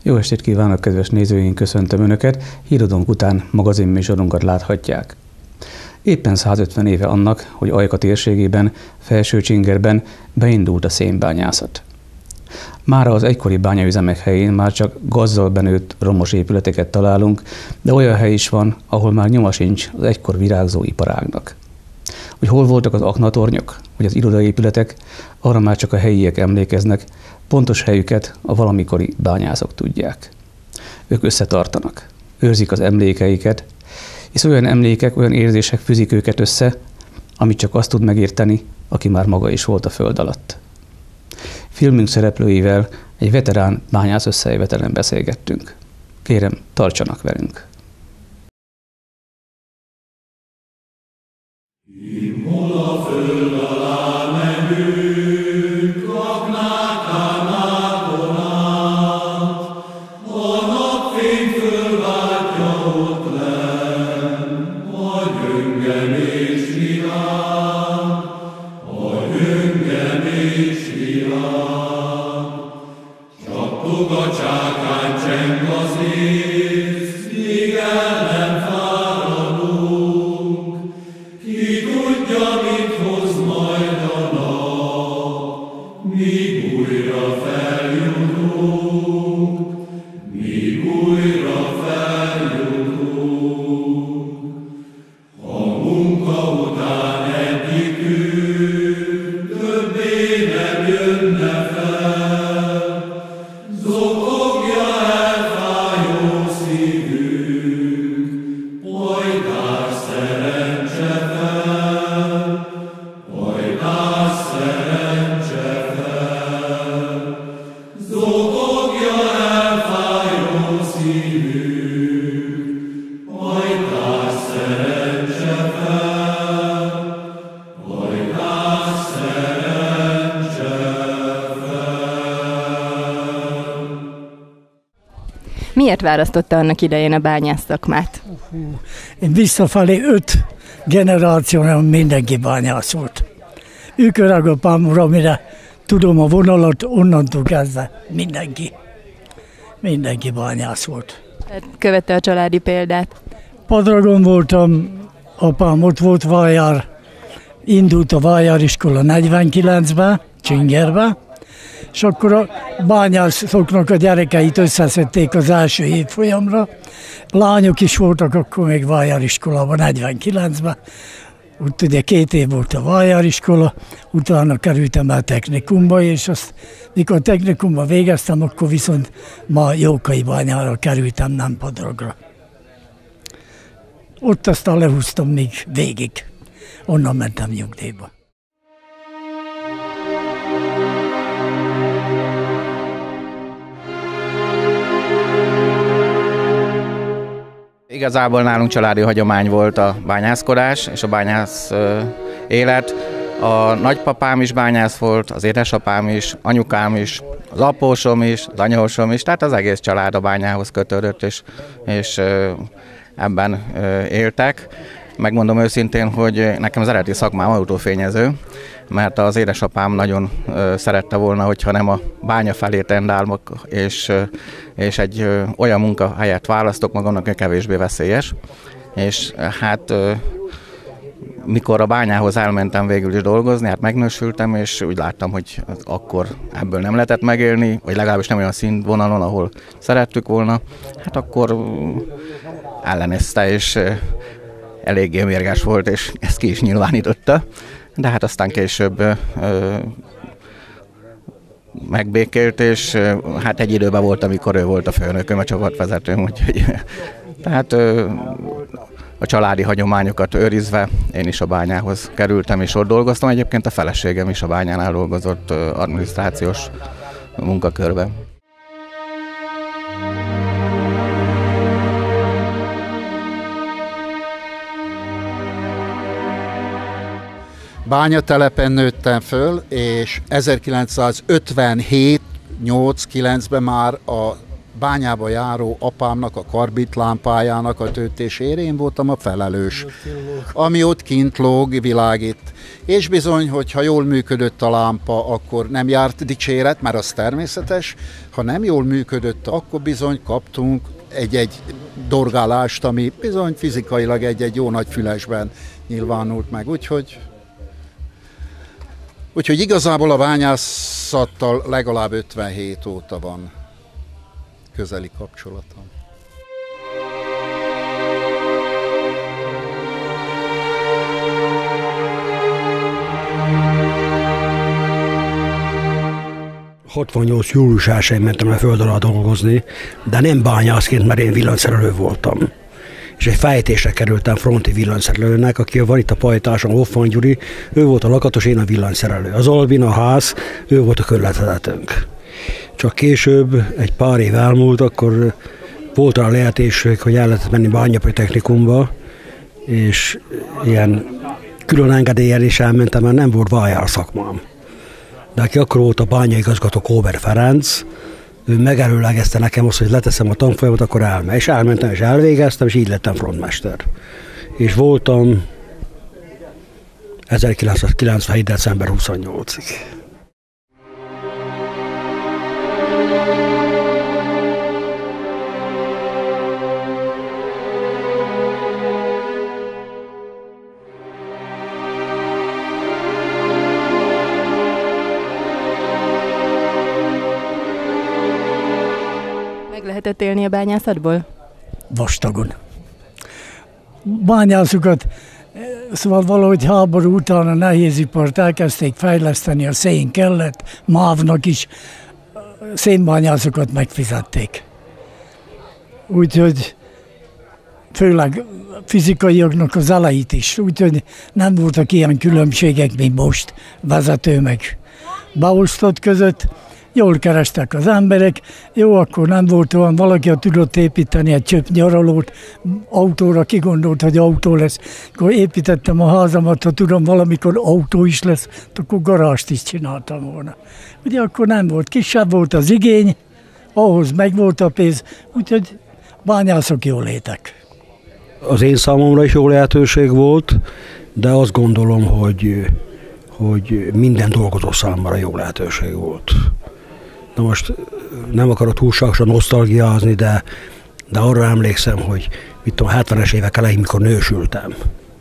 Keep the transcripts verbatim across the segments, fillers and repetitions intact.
Jó estét kívánok, kedves nézőink, köszöntöm Önöket, híradónk után magazinműsorunkat láthatják. Éppen százötven éve annak, hogy Ajka térségében, Felső-Csingerben beindult a szénbányászat. Mára az egykori bányaüzemek helyén már csak gazzal benőtt romos épületeket találunk, de olyan hely is van, ahol már nyoma sincs az egykor virágzó iparágnak. Hogy hol voltak az aknatornyok, vagy az irodaépületek, arra már csak a helyiek emlékeznek, pontos helyüket a valamikori bányászok tudják. Ők összetartanak, őrzik az emlékeiket, és olyan emlékek, olyan érzések fűzik őket össze, amit csak azt tud megérteni, aki már maga is volt a föld alatt. Filmünk szereplőivel egy veterán bányász összejövetelen beszélgettünk. Kérem, tartsanak velünk! Hol a föld alá megyünk, aknák árnákon át, a napfény fölváltja ott lenn, a gyöngen és virág, a gyöngen és virág. Csattog a csákány, cseng az ész, míg el nem fáradunk. Ki tudja, mit hoz majd a nap, míg újra feljutunk, míg újra feljutunk. Ha munka után egyikünk többé nem jönne fel, zokogja elfájó szívünk, pojtás szerencse fel, pojtás szerencse fel. Zokogja elfájó szívünk, pojtás szerencse fel, pojtás szerencse fel. Miért választotta annak idején a bányász szakmát? Hú, én visszafelé öt generációra mindenki bányász volt. Ők öregapámra, mire tudom a vonalat, onnantól kezdve mindenki. Mindenki bányász volt. Tehát követte a családi példát. Padragon voltam, apám ott volt Vájár, indult a Vájár iskola negyvenkilencben, Csingerbe, és akkor a bányászoknak a gyerekeit összeszedték az első évfolyamra. Lányok is voltak akkor még Vájár iskolában negyvenkilencben. Ott ugye két év volt a Vájár iskola, utána kerültem el technikumba, és azt, mikor technikumba végeztem, akkor viszont ma Jókai bányára kerültem, nem Padragra. Ott aztán lehúztam még végig. Onnan mentem nyugdíjba. Igazából nálunk családi hagyomány volt a bányászkodás és a bányász élet. A nagypapám is bányász volt, az édesapám is, anyukám is, az apósom is, az anyósom is, tehát az egész család a bányához kötődött, és, és ebben éltek. Megmondom őszintén, hogy nekem az eredeti szakmám autófényező, mert az édesapám nagyon ö, szerette volna, hogyha nem a bánya felé tendálok, és, ö, és egy ö, olyan munkahelyet választok magamnak, hogy kevésbé veszélyes. És hát ö, mikor a bányához elmentem végül is dolgozni, hát megnősültem, és úgy láttam, hogy akkor ebből nem lehetett megélni, vagy legalábbis nem olyan színvonalon, ahol szerettük volna. Hát akkor ö, ellenézte, és ö, eléggé mérges volt, és ezt ki is nyilvánította. De hát aztán később ö, megbékélt, és ö, hát egy időben volt, amikor ő volt a főnököm, a csapatvezetőm, úgyhogy tehát ö, a családi hagyományokat őrizve én is a bányához kerültem, és ott dolgoztam. Egyébként a feleségem is a bányánál dolgozott ö, adminisztrációs munkakörben. Bányatelepen nőttem föl, és ezerkilencszázötvenhét nyolc kilencben már a bányába járó apámnak a karbitlámpájának a töltésére én voltam a felelős, ami ott kint lóg, világít. És bizony, hogyha jól működött a lámpa, akkor nem járt dicséret, mert az természetes. Ha nem jól működött, akkor bizony kaptunk egy-egy dorgálást, ami bizony fizikailag egy-egy jó nagy fülesben nyilvánult meg. Úgyhogy, úgyhogy igazából a bányászattal legalább ötvenhét óta van közeli kapcsolatom. hatvannyolc július elsején mentem a föld alá dolgozni, de nem bányászként, mert én villanyszerelő voltam. És egy fejtésre kerültem fronti villanyszerelőnek, aki van itt a pajtáson, Hoffman Gyuri, ő volt a lakatos, én a villanyszerelő. Az Albin, a ház, ő volt a körletvezetőnk. Csak később, egy pár év elmúlt, akkor volt a lehetőség, hogy el lehetett menni bányapai technikumba, és ilyen külön engedéllyel is elmentem, mert nem volt vájár szakmám. De aki akkor volt a bányaigazgató, Kóber Ferenc, ő megelőlegezte nekem azt, hogy leteszem a tanfolyamat, akkor elmentem. És elmentem, és elvégeztem, és így lettem frontmester. És voltam ezerkilencszázkilencvenhét. december huszonnyolcadikáig. Lehetett élni a bányászatból? Vastagon. Bányászokat, szóval valahogy háború után a nehézipart elkezdték fejleszteni, a szén kellett, mávnak is szénbányászokat megfizették. Úgyhogy főleg fizikaiaknak az elejét is, úgyhogy nem voltak ilyen különbségek, mint most vezető meg beosztott között. Jól kerestek az emberek, jó, akkor nem volt olyan, valaki tudott építeni egy csöpp nyaralót, autóra kigondolt, hogy autó lesz. Akkor építettem a házamat, ha tudom, valamikor autó is lesz, akkor garást is csináltam volna. Ugye akkor nem volt, kisebb volt az igény, ahhoz megvolt a pénz, úgyhogy bányászok jól létek. Az én számomra is jó lehetőség volt, de azt gondolom, hogy, hogy minden dolgozó számára jó lehetőség volt. Na most nem akarok túlságosan nosztalgiázni, de, de arra emlékszem, hogy mit tudom, hetvenes évek elején, mikor nősültem.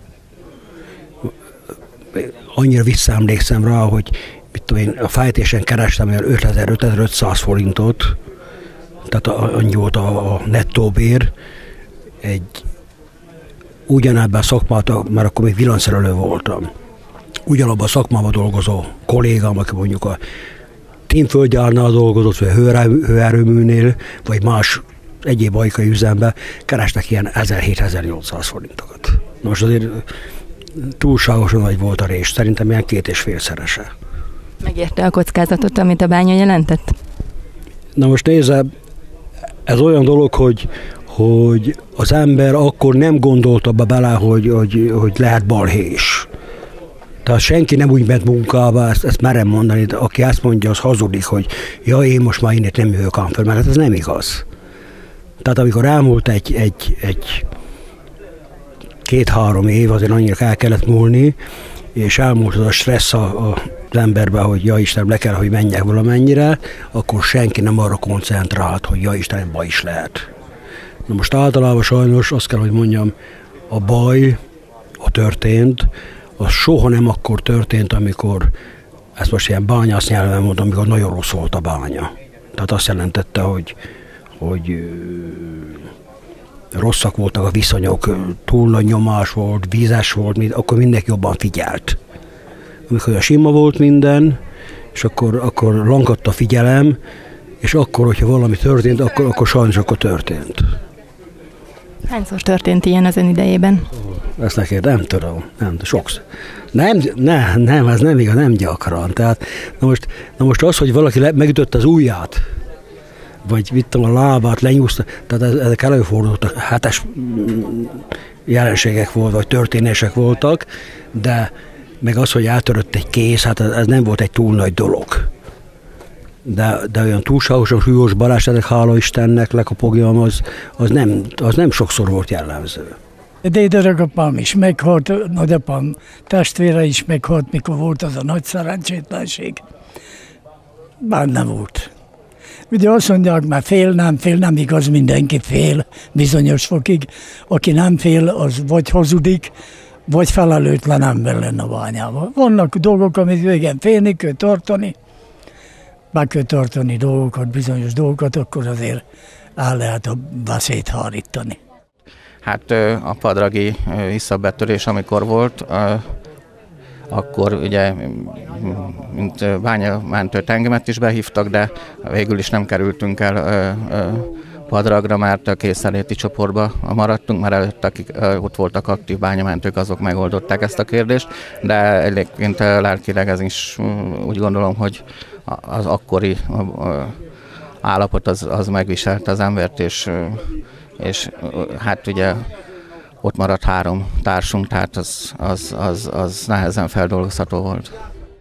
Annyira visszaemlékszem rá, hogy mit tudom, én a fejtésen kerestem olyan ötezer-ötezer-ötszáz forintot, tehát annyi volt a, a nettó bér, egy ugyanebben a szakmát, mert akkor még villanyszerelő voltam. Ugyanabban a szakmában dolgozó kollégám, aki mondjuk a Tímföldgyárnál dolgozott, vagy hőerőműnél, vagy más egyéb ajkai üzemben, kerestek ilyen ezerhétszáz-ezernyolcszáz forintokat. Na most azért túlságosan nagy volt a rés, szerintem ilyen két és félszerese. Megérte a kockázatot, amit a bánya jelentett? Na most nézze, ez olyan dolog, hogy, hogy az ember akkor nem gondolta be bele, hogy, hogy, hogy lehet balhés. Tehát senki nem úgy ment munkába, ezt, ezt merem mondani, de aki ezt mondja, az hazudik, hogy ja, én most már innét nem jövök ám föl, mert ez nem igaz. Tehát amikor elmúlt egy, egy, egy két-három év, azért annyira el kellett múlni, és elmúlt az a stressz a, a, az emberben, hogy ja Isten, le kell, hogy menjek valamennyire, akkor senki nem arra koncentrált, hogy ja Isten, baj is lehet. Na most általában sajnos azt kell, hogy mondjam, a baj, a történt, az soha nem akkor történt, amikor, ezt most ilyen bányász nyelven mondom, amikor nagyon rossz volt a bánya. Tehát azt jelentette, hogy, hogy rosszak voltak a viszonyok, túl nagy nyomás volt, vízes volt, akkor mindenki jobban figyelt. Amikor a sima volt minden, és akkor, akkor lankadt a figyelem, és akkor, hogyha valami történt, akkor, akkor sajnos akkor történt. Hányszor történt ilyen az ön idejében? Ezt neked nem tudom, nem, sokszor. Nem, ne, nem, ez nem igaz, nem gyakran. Tehát, na most, na most az, hogy valaki le, megütött az ujját, vagy mit tudom, a lábát lenyúzta, tehát ezek előfordultak, hetes jelenségek volt, vagy történések voltak, de meg az, hogy eltörött egy kéz, hát ez, ez nem volt egy túl nagy dolog. de, de olyan túlságosan súlyos balesetek, hála Istennek, lekapogjam, az, az, nem, az nem sokszor volt jellemző. Dédörökapám is meghalt, nagyapám testvére is meghalt, mikor volt az a nagy szerencsétlenség. Bár nem volt. Ugye azt mondják, már fél, nem fél, nem igaz, mindenki fél bizonyos fokig. Aki nem fél, az vagy hazudik, vagy felelőtlen ember lenne a bányában. Vannak dolgok, amit igen, félni kell tartani, be kell tartani dolgokat, bizonyos dolgokat, akkor azért el lehet a veszélyt hárítani. Hát a padragi visszabetörés, amikor volt, akkor ugye mint bányamentőt engemet is behívtak, de végül is nem kerültünk el padragra, mert a készenléti csoportba maradtunk, mert előtt, akik ott voltak aktív bányamentők, azok megoldották ezt a kérdést, de egyébként lelkileg ez is úgy gondolom, hogy az akkori állapot az, az megviselte az embert, és, és hát ugye ott maradt három társunk, tehát az, az, az, az nehezen feldolgozható volt.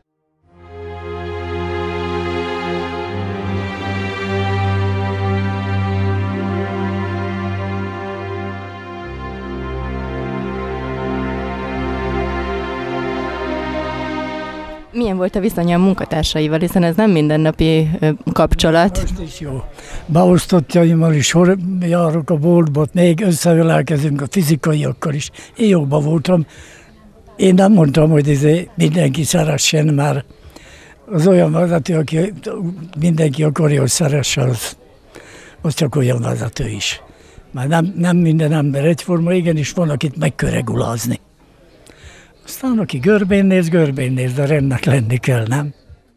Milyen volt a viszonya a munkatársaival, hiszen ez nem mindennapi kapcsolat? Most is jó. Beosztottjaimmal is járok a boltba, még összeölelkezünk a fizikaiakkal is. Én jobban voltam. Én nem mondtam, hogy ez mindenki szeressen, mert az olyan vezető, aki mindenki akarja, hogy szeresse, az, az csak olyan vezető is. Már nem, nem minden ember egyforma, igenis van, akit meg kell regulázni. Aztán aki görbén néz, görbén néz, de rendnek lenni kell, nem?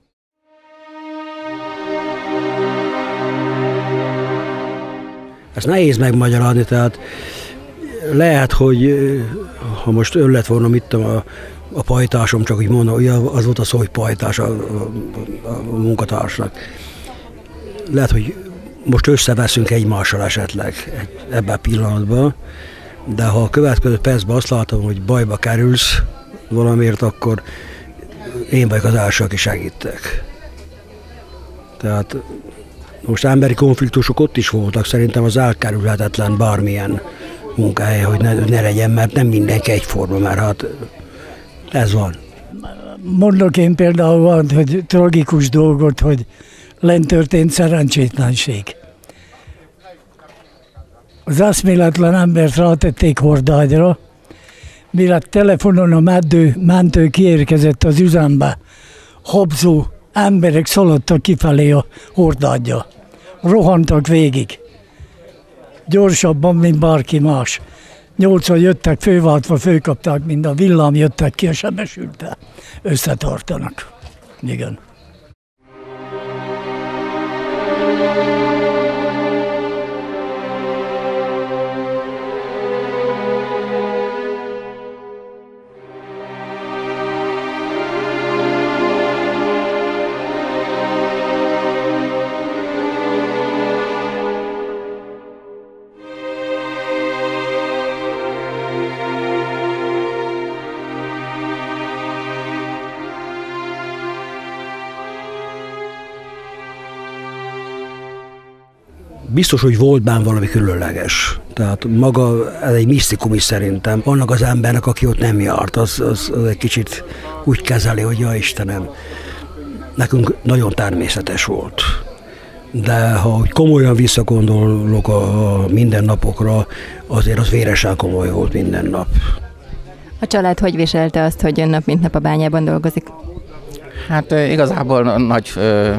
Ezt nehéz megmagyarázni, tehát lehet, hogy ha most ön lett volna, mit tudom, a, a pajtásom, csak úgy mondom, hogy az volt a szó, hogy pajtás a, a, a munkatársnak. Lehet, hogy most összeveszünk egymással esetleg ebben a pillanatban, de ha a következő percben azt látom, hogy bajba kerülsz valamiért, akkor én vagyok az első, aki segítek. Tehát most emberi konfliktusok ott is voltak, szerintem az elkerülhetetlen bármilyen munkahely, hogy ne, ne legyen, mert nem mindenki egyforma, mert hát ez van. Mondok én például van, hogy tragikus dolgot, hogy lent történt szerencsétlenség. Az eszméletlen embert rátették hordágyra, mire telefonon a mentő, mentő kiérkezett az üzembe, habzó emberek szaladtak kifelé a hordágyra. Rohantak végig. Gyorsabban, mint bárki más. Nyolcan jöttek, főváltva, főkapták, mint a villám, jöttek ki a sebesültel. Összetartanak. Igen. Biztos, hogy volt benne valami különleges. Tehát maga, ez egy misztikum is szerintem. Annak az embernek, aki ott nem járt, az, az, az egy kicsit úgy kezeli, hogy ja Istenem, nekünk nagyon természetes volt. De ha komolyan visszagondolok a, a mindennapokra, azért az véresen komoly volt minden nap. A család hogy viselte azt, hogy ön nap mint nap a bányában dolgozik? Hát igazából nagy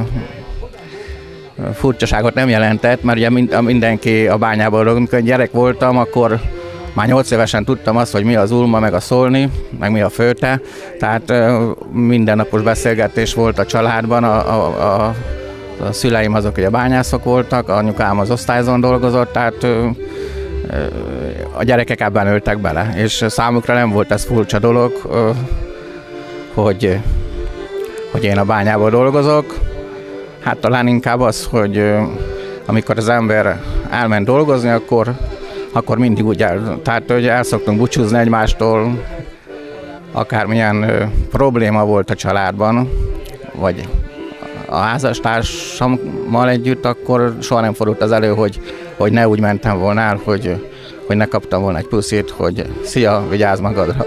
furcsaságot nem jelentett, mert ugye mindenki a bányában dolgozik. Amikor gyerek voltam, akkor már nyolc évesen tudtam azt, hogy mi az ulma, meg a szolni, meg mi a főte. Tehát mindennapos beszélgetés volt a családban. A, a, a, a szüleim azok ugye bányászok voltak, anyukám az osztályzón dolgozott, tehát a gyerekek ebben öltek bele. És számukra nem volt ez furcsa dolog, hogy, hogy én a bányában dolgozok. Hát talán inkább az, hogy amikor az ember elment dolgozni, akkor, akkor mindig úgy el, tehát hogy el szoktunk búcsúzni egymástól, akármilyen ö, probléma volt a családban, vagy a házastársammal együtt, akkor soha nem fordult az elő, hogy, hogy ne úgy mentem volna el, hogy, hogy ne kaptam volna egy puszit, hogy szia, vigyázz magadra.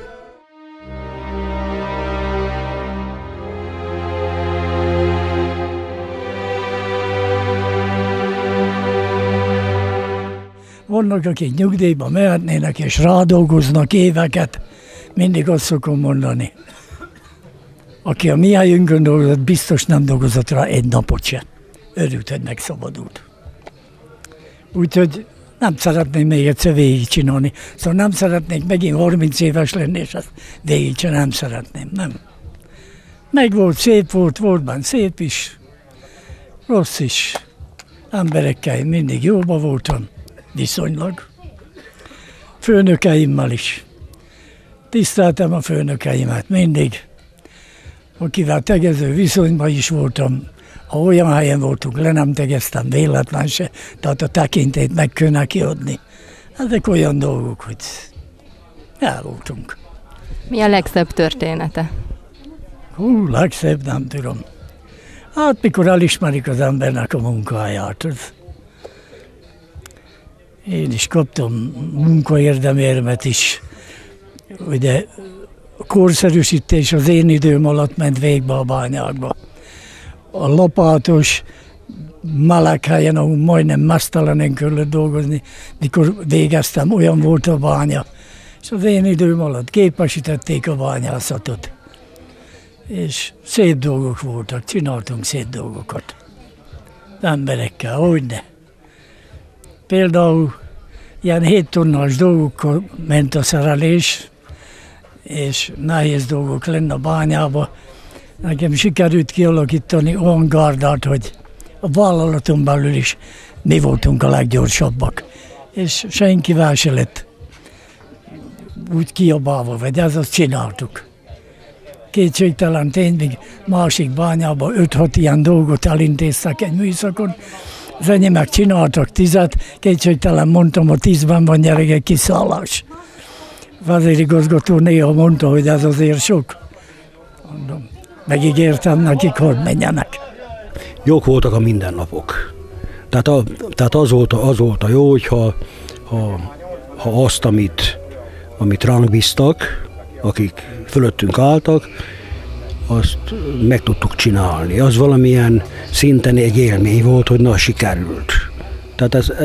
Vannak, akik nyugdíjba mehetnének és rádolgoznak éveket, mindig azt szokom mondani. Aki a mi helyünkön dolgozott, biztos nem dolgozott rá egy napot se. Örült, hogy megszabadult. Úgyhogy nem szeretném még egyszer végigcsinálni. Szóval nem szeretnék megint harminc éves lenni, és ezt végigcsinálni nem szeretném, nem. Meg volt, szép volt, volt benne szép is, rossz is. Emberekkel mindig jóba voltam, viszonylag. Főnökeimmel is. Tiszteltem a főnökeimet mindig, akivel tegező viszonyban is voltam. Ha olyan helyen voltunk, le nem tegeztem véletlen se, tehát a tekintélyt meg kellene kiadni. Ezek olyan dolgok, hogy el voltunk. Mi a legszebb története? Hú, legszebb, nem tudom. Hát mikor elismerik az embernek a munkáját. Én is kaptam munkaérdemérmet is. Ugye a korszerűsítés az én időm alatt ment végbe a bányákba. A lapátos, meleg helyen, ahol majdnem mesztelenen kellett dolgozni, mikor végeztem, olyan volt a bánya. És az én időm alatt képesítették a bányászatot. És szép dolgok voltak, csináltunk szép dolgokat. Emberekkel, hogyne. Például ilyen hét tonnás dolgokkal ment a szerelés, és nehéz dolgok lenne a bányába. Nekem sikerült kialakítani olyan gárdát, hogy a vállalaton belül is mi voltunk a leggyorsabbak. És senkivel se lett úgy kiabálva, vagy ez azt csináltuk. Kétségtelen tény, még másik bányában öt-hat ilyen dolgot elintéztek egy műszakon. Az enyémek csináltak tizet, kétségtelen mondtam, a tízben van gyerekek kiszállás. Vezérigazgató néha mondta, hogy ez azért sok. Mondom, megígértem nekik, hogy menjenek. Jók voltak a mindennapok. Tehát, a, tehát az, volt a, az volt a jó, hogyha ha, ha azt, amit, amit ránk bíztak, akik fölöttünk álltak, azt meg tudtuk csinálni. Az valamilyen szinten egy élmény volt, hogy na, sikerült. Tehát ez,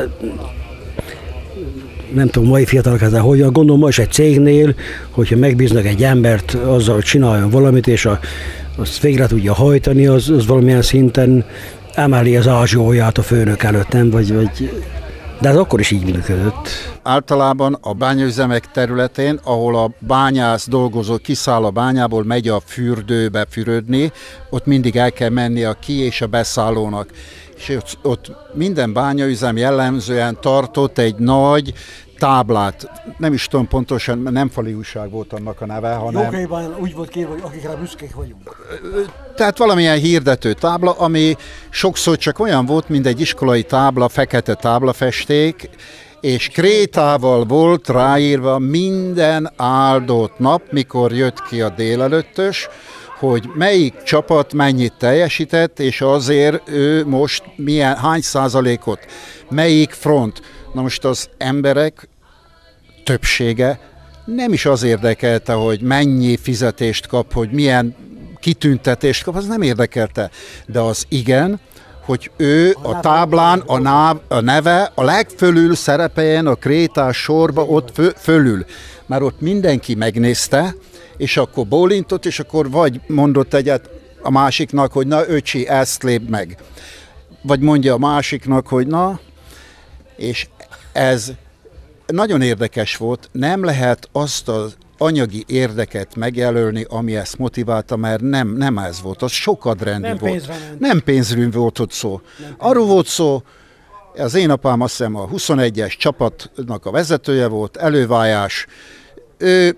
nem tudom, mai fiatalok ezzel hogyan, gondolom ma is egy cégnél, hogyha megbíznak egy embert azzal, hogy csináljon valamit, és a, azt végre tudja hajtani, az, az valamilyen szinten emeli az ázsióját a főnök előtt, nem? Vagy, vagy, de ez akkor is így működött. Általában a bányaüzemek területén, ahol a bányász dolgozó kiszáll a bányából, megy a fürdőbe fürödni, ott mindig el kell menni a ki- és a beszállónak. És ott, ott minden bányaüzem jellemzően tartott egy nagy táblát. Nem is tudom pontosan, nem fali újság volt annak a neve, hanem... Jókaiban úgy volt kérve, hogy akikre büszkék vagyunk. Tehát valamilyen hirdető tábla, ami sokszor csak olyan volt, mint egy iskolai tábla, fekete táblafesték, és krétával volt ráírva minden áldott nap, mikor jött ki a délelőttös, hogy melyik csapat mennyit teljesített, és azért ő most milyen, hány százalékot, melyik front. Na most az emberek többsége nem is az érdekelte, hogy mennyi fizetést kap, hogy milyen kitüntetést kap, az nem érdekelte. De az igen, hogy ő a táblán a, náv, a neve a legfölül szerepeljen a krétás sorba ott fö, fölül. Mert ott mindenki megnézte, és akkor bólintott, és akkor vagy mondott egyet a másiknak, hogy na öcsi, ezt lép meg. Vagy mondja a másiknak, hogy na, és ez nagyon érdekes volt, nem lehet azt az anyagi érdeket megjelölni, ami ezt motiválta, mert nem, nem ez volt, az sokadrendű volt. Nem pénzről volt ott szó. Arról volt szó, az én apám azt hiszem a huszonegyes csapatnak a vezetője volt, elővájás, ő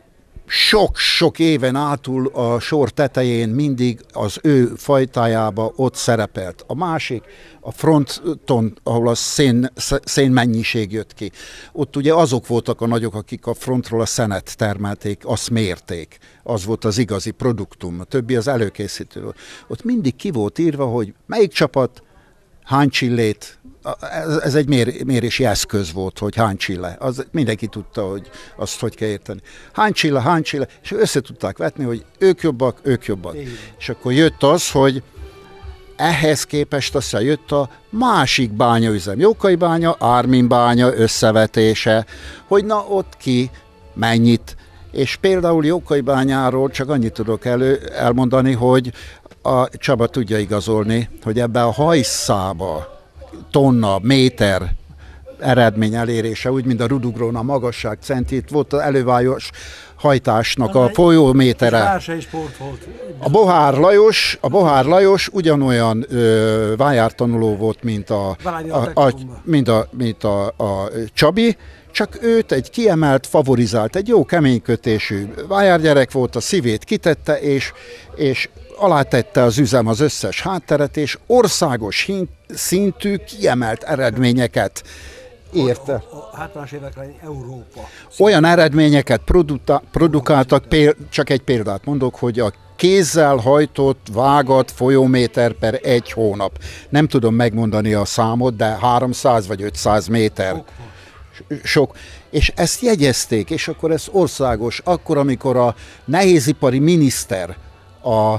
sok-sok éven átul a sor tetején mindig az ő fajtájába ott szerepelt. A másik, a fronton, ahol a szén, szén mennyiség jött ki. Ott ugye azok voltak a nagyok, akik a frontról a szenet termelték, azt mérték. Az volt az igazi produktum, a többi az előkészítő. Ott mindig ki volt írva, hogy melyik csapat hány csillét, ez egy mér, mérési eszköz volt, hogy hány csille. Az, mindenki tudta, hogy azt hogy kell érteni. Hány csille, hány csille, és össze tudták vetni, hogy ők jobbak, ők jobbak. Igen. És akkor jött az, hogy ehhez képest aztán jött a másik bányaüzem. Jókai bánya, Ármin bánya összevetése, hogy na ott ki mennyit. És például Jókai bányáról csak annyit tudok elő, elmondani, hogy a Csaba tudja igazolni, hogy ebben a hajszába tonna, méter eredmény elérése, úgy, mint a Rudugron a magasság centit, volt az elővályos hajtásnak a folyómétere. A Bohár Lajos, a Bohár Lajos ugyanolyan ö, vájártanuló volt, mint a, a, a, mint a, mint a, a Csabi, csak őt egy kiemelt, favorizált, egy jó keménykötésű vájárgyerek volt, a szívét kitette, és, és alátette az üzem az összes hátteret, és országos szintű kiemelt eredményeket érte. A hátrányos években Európa. Olyan eredményeket produta, produkáltak, péld, csak egy példát mondok, hogy a kézzel hajtott, vágat folyóméter per egy hónap. Nem tudom megmondani a számot, de háromszáz vagy ötszáz méter. Sok. És ezt jegyezték, és akkor ez országos. Akkor, amikor a nehézipari miniszter, a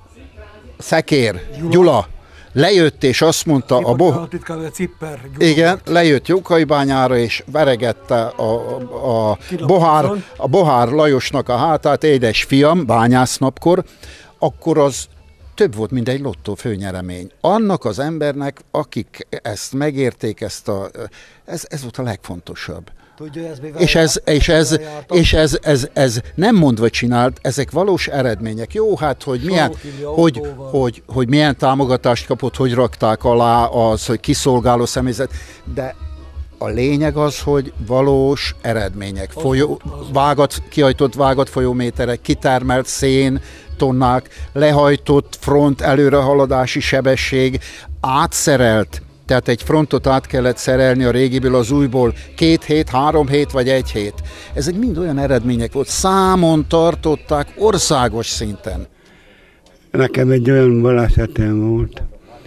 Szekér Gyula, Gyula lejött, és azt mondta, a, bo- igen, lejött Jókaibányára, és veregette a, a, a, Bohár, a Bohár Lajosnak a hátát, édes fiam, bányásznapkor, akkor az több volt, mint egy lottó főnyeremény. Annak az embernek, akik ezt megérték, ezt a, ez, ez volt a legfontosabb. Tudja, ez és ez, és, ez, és ez, ez, ez nem mondva csinált, ezek valós eredmények. Jó, hát, hogy milyen, hogy, hogy, hogy milyen támogatást kapott, hogy rakták alá az, hogy kiszolgáló személyzet, de a lényeg az, hogy valós eredmények. Folyó, vágat, kihajtott vágat folyóméterek, kitermelt szén, tonnák, lehajtott front előrehaladási sebesség, átszerelt, tehát egy frontot át kellett szerelni a régiből az újból két hét, három hét vagy egy hét. Ezek mind olyan eredmények volt, számon tartották országos szinten. Nekem egy olyan balesetem volt,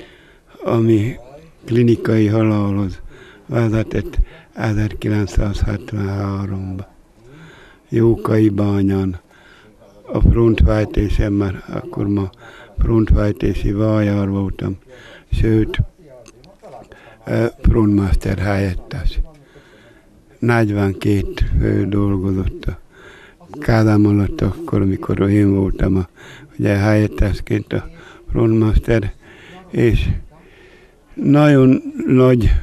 ami klinikai halálhoz vezetett ezerkilencszázhetvenháromban. Jókaibányán a frontváltésem, mert akkor ma frontváltési vájár voltam, sőt, frontmaster helyettes. negyvenkét fő dolgozott a Kádám alatt akkor, amikor én voltam a, ugye helyettesként a frontmaster, és nagyon nagy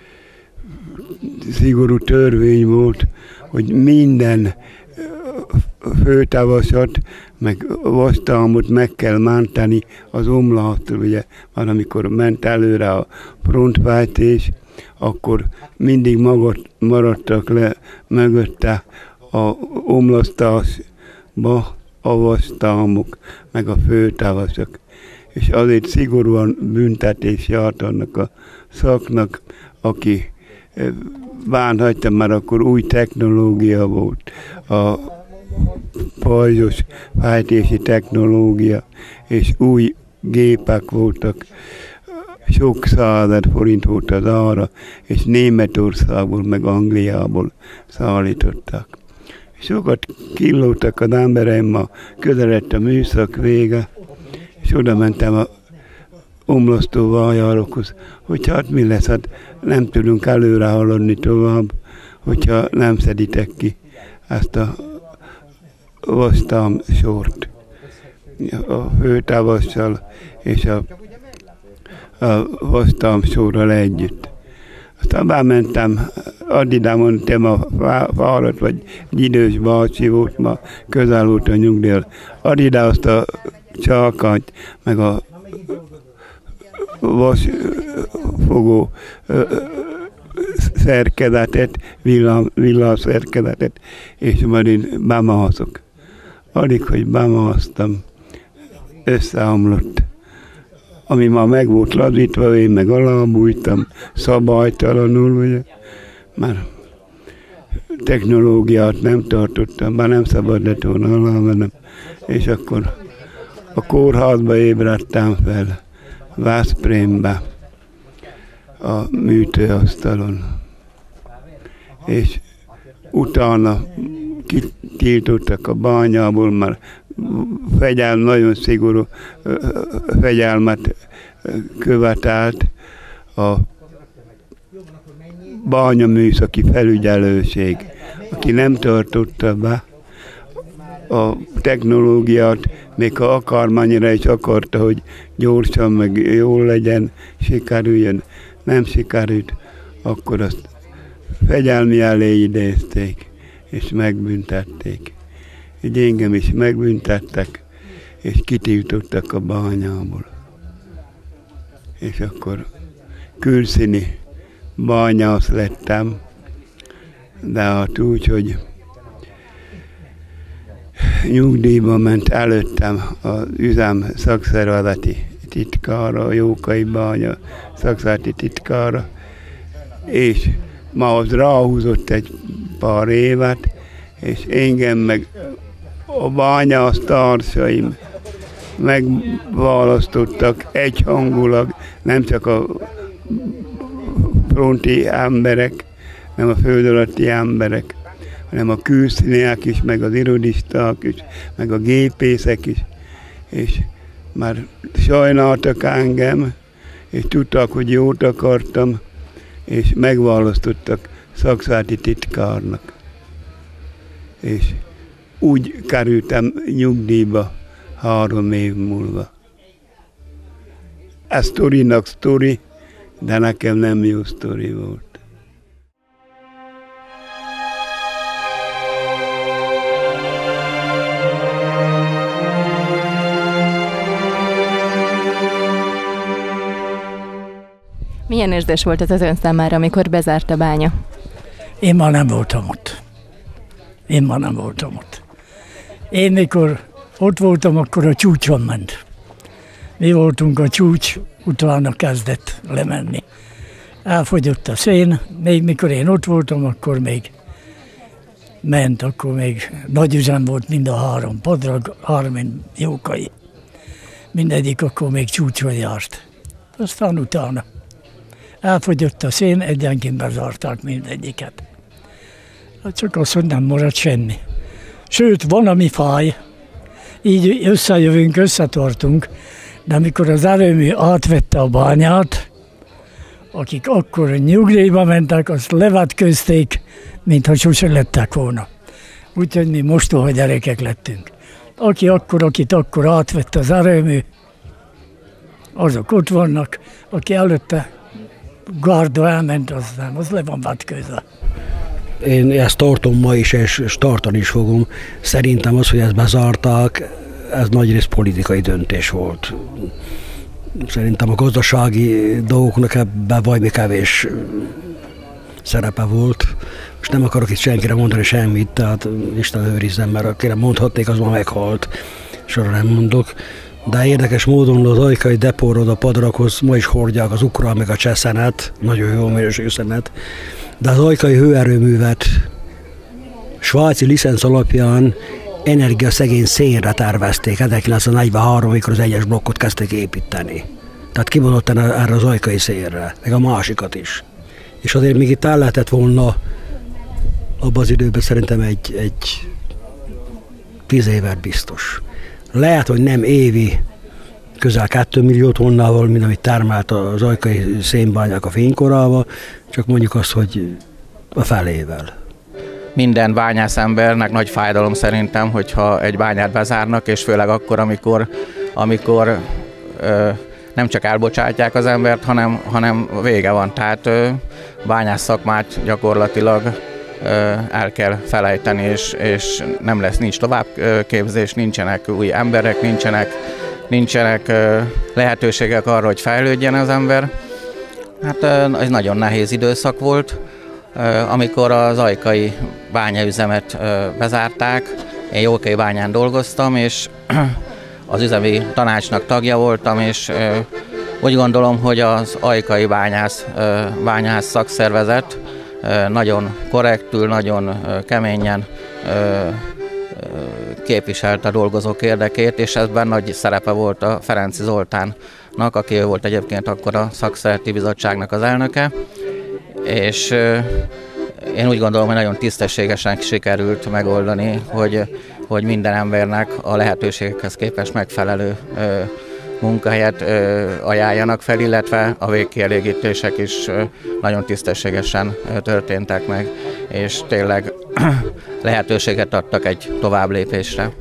szigorú törvény volt, hogy minden főtavasat, meg vastalmot meg kell menteni az omlattól, ugye, már amikor ment előre a frontváltés, akkor mindig magat maradtak le mögötte a omlasztásba a vastalmok, meg a főtavaszok. És azért szigorúan büntetés járt annak a szaknak, aki bánhagyta, mert akkor új technológia volt, a pajzsos váltési technológia, és új gépek voltak, sok százezer forint volt az ára, és Németországból, meg Angliából szállítottak. Sokat killódtak az embereim, ma közelett a műszak vége, és oda mentem a omlasztó vájárokhoz, hogy hát mi lesz, hát nem tudunk előre haladni tovább, hogyha nem szeditek ki ezt a vasztám sort a főtavasszal és a, a vasztám sorral együtt. Aztán bementem, addig mondtam a fáradt, vagy egy idős bácsi volt, ma közel volt a nyugdíjjal. Addig azt a csákányt, meg a vasfogó szerkezetet, villám, villám szerkezetet, és majd én bemászok. alig, hogy bemásztam, összeomlott. Ami már meg volt lazítva, én meg alábújtam, szabálytalanul, ugye, már technológiát nem tartottam, már nem szabad lett volna alámenem, és akkor a kórházba ébredtem fel, Veszprémbe, a műtőasztalon. És utána kitiltottak a bányából, már fegyelm, nagyon szigorú fegyelmet követelt a bányaműszaki felügyelőség, aki nem tartotta be a technológiát, még ha akármennyire is akarta, hogy gyorsan, meg jól legyen, sikerüljön, nem sikerült, akkor azt fegyelmi elé idézték, és megbüntették. Így engem is megbüntettek, és kitiltottak a bányából. És akkor külszíni bányász lettem, de hát úgy, hogy nyugdíjba ment előttem az üzem szakszervezeti titkára, a Jókai bánya szakszervezeti titkára, és ma az ráhúzott egy pár évet, és engem meg a bányász társaim megválasztottak egyhangulag, nem csak a fronti emberek, nem a föld alatti emberek, hanem a külszíniek is, meg az irodisták is, meg a gépészek is, és már sajnáltak engem, és tudták, hogy jót akartam, és megválasztottak szakszervezeti titkárnak. És úgy kerültem nyugdíjba három év múlva. Ez sztorinak sztori, de nekem nem jó sztori volt. Milyen érzés volt ez az ön számára, amikor bezárt a bánya? Én már nem voltam ott. Én már nem voltam ott. Én mikor ott voltam, akkor a csúcson ment. Mi voltunk a csúcs, utána kezdett lemenni. Elfogyott a szén, még mikor én ott voltam, akkor még ment, akkor még nagy üzem volt mind a három, Padrag, Armin, Jókai. Mindegyik akkor még csúcson járt. Aztán utána elfogyott a szén, egyenként bezárták mindegyiket. Csak azt, hogy nem maradt semmi. Sőt, van, ami fáj, így összejövünk, összetartunk, de amikor az erőmű átvette a bányát, akik akkor nyugdíjba mentek, azt levetközték, mintha sose lettek volna. Úgyhogy mi mostoha gyerekek lettünk. Aki akkor, akit akkor átvette az erőmű, azok ott vannak, aki előtte gárda elment, az nem, az le van vetközve. Én ezt tartom ma is, és tartani is fogom. Szerintem az, hogy ezt bezárták, ez nagyrészt politikai döntés volt. Szerintem a gazdasági dolgoknak ebben valami kevés szerepe volt. Most nem akarok itt senkire mondani semmit, tehát Isten őrizzen, mert akire mondhatnék, az már meghalt, és arra nem mondok. De érdekes módon az ajkai depóról a Padraghoz ma is hordják az ukrán meg a cseh szenet, nagyon jó minőségű szenet, de az ajkai hőerőművet svájci licenc alapján energiaszegény szénre tervezték ezerkilencszáznegyvenhárom, amikor az egyes blokkot kezdték építeni. Tehát kimondottan erre az ajkai szénre, meg a másikat is. És azért még itt el lehetett volna abban az időben szerintem egy, egy tíz évet biztos. Lehet, hogy nem évi közel két millió tonnával, mint amit termelt az ajkai szénbányák a fénykorában, csak mondjuk azt, hogy a felével. Minden bányász embernek nagy fájdalom szerintem, hogyha egy bányát bezárnak, és főleg akkor, amikor, amikor ö, nem csak elbocsátják az embert, hanem, hanem vége van. Tehát ö, bányász szakmát gyakorlatilag ö, el kell felejteni, és, és nem lesz, nincs továbbképzés, nincsenek új emberek, nincsenek, nincsenek ö, lehetőségek arra, hogy fejlődjen az ember. Hát ö, ez nagyon nehéz időszak volt, amikor az ajkai bányaüzemet bezárták, én Jókai bányán dolgoztam, és az üzemi tanácsnak tagja voltam, és úgy gondolom, hogy az ajkai bányász, bányász szakszervezet nagyon korrektül, nagyon keményen képviselte a dolgozók érdekét, és ebben nagy szerepe volt a Ferenczy Zoltánnak, aki ő volt egyébként akkor a szakszervezeti bizottságnak az elnöke, és én úgy gondolom, hogy nagyon tisztességesen sikerült megoldani, hogy, hogy minden embernek a lehetőségekhez képest megfelelő munkahelyet ajánljanak fel, illetve a végkielégítések is nagyon tisztességesen történtek meg, és tényleg lehetőséget adtak egy továbblépésre.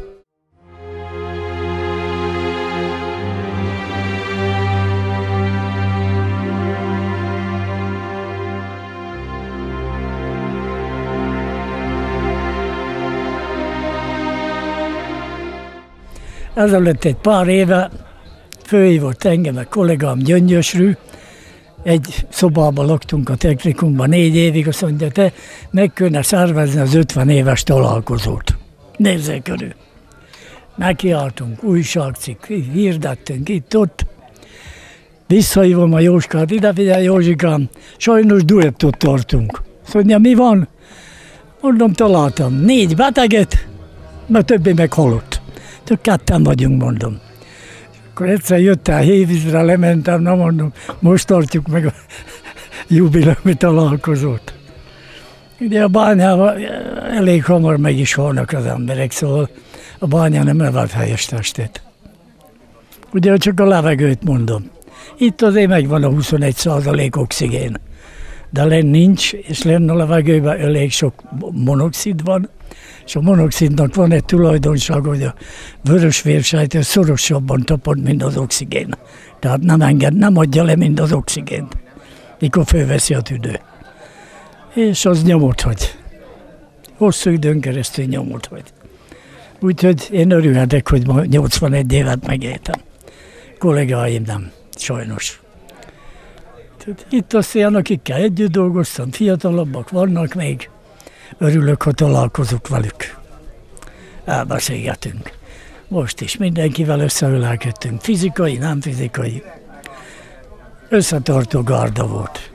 Ezelőtt egy pár éve fölhívott engem a kollégám Gyöngyösről, egy szobában laktunk a technikumban négy évig, azt mondja, te meg kéne szervezni az ötven éves találkozót. Nézzél körül. Nekiálltunk, újságcikk, hirdettünk itt-ott. Visszahívom a Jóskát, ide figyelj Józsikám, sajnos duettot tartunk. Azt mondja, mi van? Mondom, találtam négy beteget, mert többi meg halott. Csak ketten vagyunk, mondom. Akkor egyszer jött el Hévízre, lementem, na mondom, most tartjuk meg a jubileumi találkozót. Ugye a bányában elég hamar meg is halnak az emberek, szóval a bánya nem evelt helyes testét. Ugye csak a levegőt mondom. Itt azért megvan a huszonegy százalék oxigén, de lenn nincs, és lenn a levegőben elég sok monoxid van, és a monoxidnak van egy tulajdonság, hogy a vörösvérsejtő szorosabban tapad, mint az oxigén. Tehát nem enged, nem adja le, mint az oxigént, mikor fölveszi a tüdő. És az nyomot hagy. Hosszú időn keresztül nyomot hagy. Úgyhogy én örülhetek, hogy ma nyolcvanegy évet megéltem. Kollégáim nem, sajnos. Itt azt ilyen, akikkel együtt dolgoztam, fiatalabbak vannak még. Örülök, ha találkozok velük. Elbeszélgetünk. Most is mindenkivel összeölelkedtünk. Fizikai, nem fizikai. Összetartó gárda volt.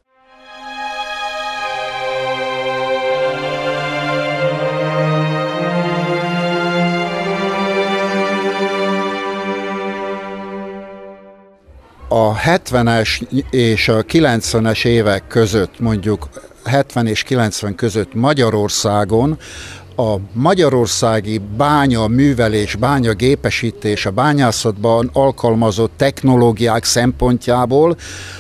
A hetvenes és a kilencvenes évek között, mondjuk hetven és kilencven között Magyarországon a magyarországi bánya művelés, bánya gépesítés, a bányászatban alkalmazott technológiák szempontjából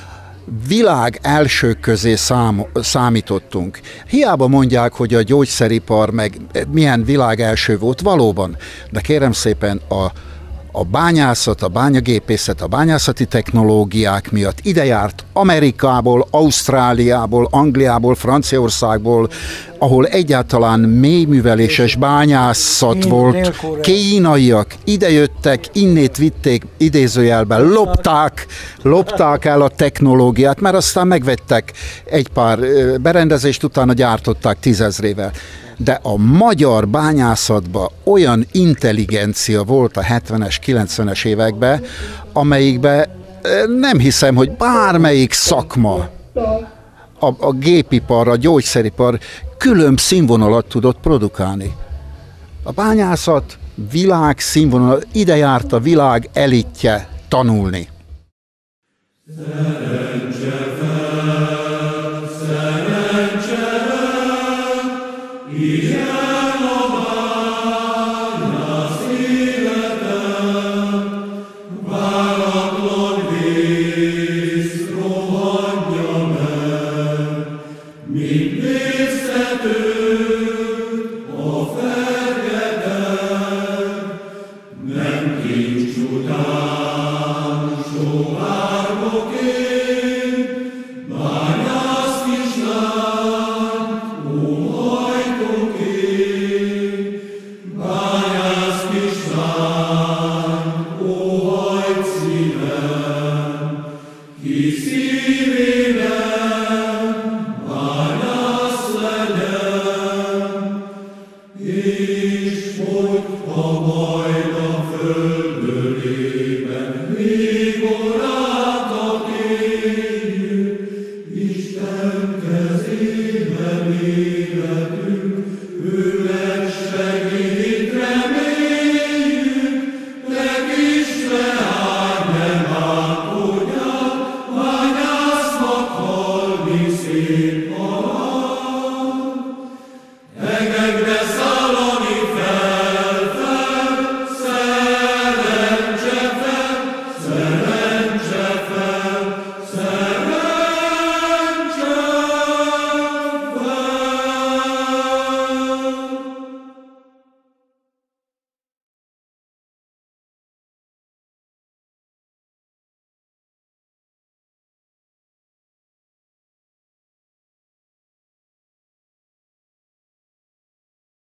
világ elsők közé szám, számítottunk. Hiába mondják, hogy a gyógyszeripar meg milyen világ első volt, valóban, de kérem szépen a A bányászat, a bányagépészet, a bányászati technológiák miatt ide járt Amerikából, Ausztráliából, Angliából, Franciaországból, ahol egyáltalán mélyműveléses bányászat volt. Kínaiak idejöttek, innét vitték, idézőjelben lopták, lopták el a technológiát, mert aztán megvettek egy pár berendezést, utána gyártották tízezrével. De a magyar bányászatban olyan intelligencia volt a hetvenes, kilencvenes években, amelyikben nem hiszem, hogy bármelyik szakma, a, a gépipar, a gyógyszeripar külön színvonalat tudott produkálni. A bányászat világ színvonal, ide járt a világ elitje tanulni. Ki szívénem, bányász O